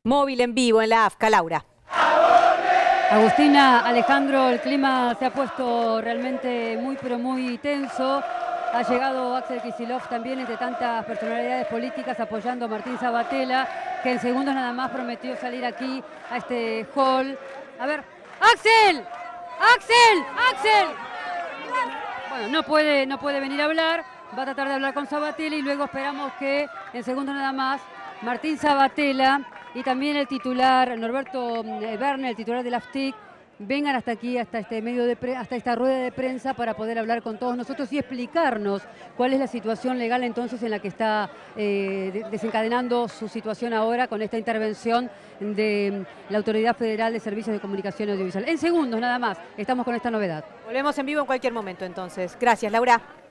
móvil en vivo en la AFCA. Laura. Agustina, Alejandro, el clima se ha puesto realmente muy pero muy tenso. Ha llegado Axel Kicillof también, entre tantas personalidades políticas, apoyando a Martín Sabatella, que en segundos nada más prometió salir aquí a este hall. A ver, ¡Axel! ¡Axel! ¡Axel! Bueno, no puede venir a hablar, va a tratar de hablar con Sabatella y luego esperamos que en segundos nada más Martín Sabatella y también el titular Norberto Berner, el titular de la AFTIC, vengan hasta aquí, hasta hasta esta rueda de prensa para poder hablar con todos nosotros y explicarnos cuál es la situación legal entonces en la que está desencadenando su situación ahora con esta intervención de la Autoridad Federal de Servicios de Comunicación Audiovisual. En segundos nada más, estamos con esta novedad. Volvemos en vivo en cualquier momento entonces. Gracias, Laura.